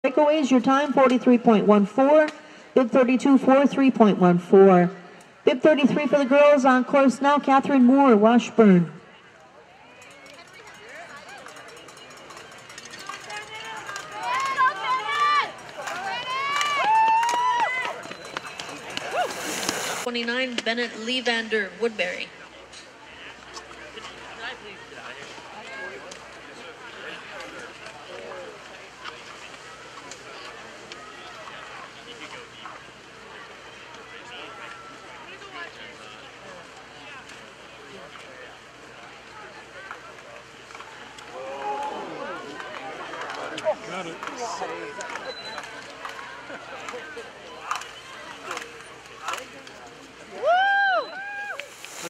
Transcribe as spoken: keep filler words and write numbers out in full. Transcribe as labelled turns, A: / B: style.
A: Breakaways, your time forty-three point one four, bib thirty-two forty-three point one four. Bib thirty-three for the girls on course now, Catherine Moore, Washburn.
B: twenty-nine, Bennett LaVander, Woodbury.
C: Got it.